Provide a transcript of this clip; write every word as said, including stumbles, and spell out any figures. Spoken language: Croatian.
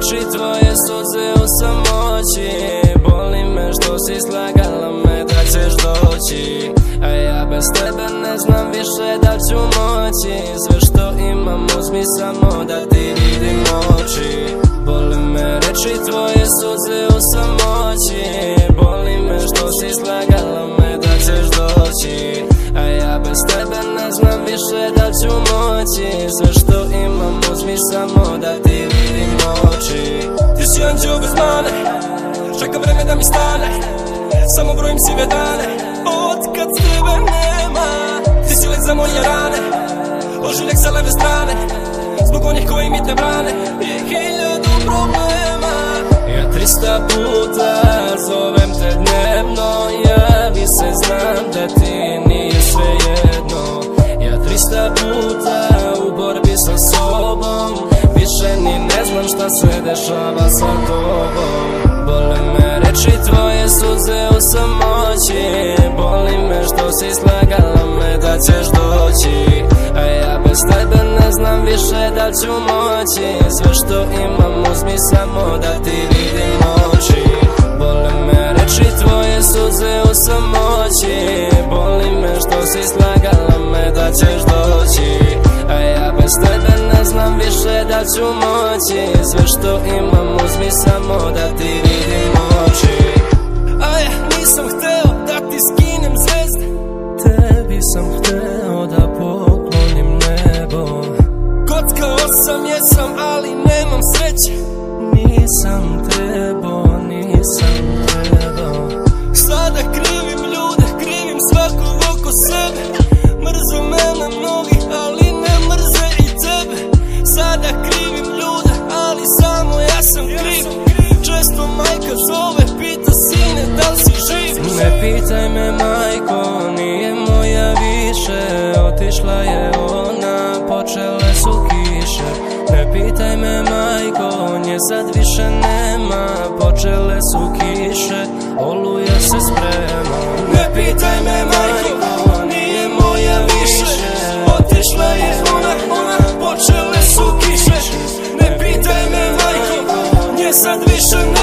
reči tvoje suze u samoći. Boli me što si slagala me da ćeš doći, a ja bez tebe ne znam više da ću moći. Sve što imam uzmi samo da ti vidim oči. Boli me reči tvoje suze u samoći. Boli me što si slagala me da ćeš doći, a ja bez tebe ne znam više da ću moći. Sve što imam uzmi samo da ti vidim oči. Ti si anđeo bez mane, čeka vreme da mi stane, samo brojim sive dane otkad s tebe nema. Ti si lek za moje rane, ožiljak sa leve strane, zbog onih koji mi te brane je hiljadu problema. Ja trista puta zovem te dnevno, javi se, znam da ti nije svejedno. Ja trista puta u borbi sa sobom, više ni ne znam šta se dešava sa tobom. Bole me reči tvoje suze u samoći. Boli me što si slagala me da ćeš doći, a ja bez tebe ne znam više da ću moći. Sve što imam uzmi samo da ti vidim oči. Bole me reči tvoje suze u samoći. Boli me što si slagala me da ćeš doći, a ja bez tebe ne znam više da ću moći. Sve što imam uzmi samo da ti vidim oči. A ja nisam hteo da ti skinem zvezde, tebi sam hteo da poklonim nebo. Kockao sam, jesam, ali nemam sreće. Nisam trebao, nisam trebao. Sada krivim ljude, krivim svakog oko sebe. Mrze mene mnogi, ali ne mrze i tebe. Sada krivim ljude, ali samo ja sam kriv. Često majka zove, pita sine da li si živ. Ne pitaj me majko, nije moja više. Otišla je ona, počele su kiše. Ne pitaj me majko, nje sad više nema. Počele su kiše, oluja se sprema. Ne pitaj me majko, nije moja više. Otišla je ona, ona, počele su kiše. Ne pitaj me majko, nje sad više nema.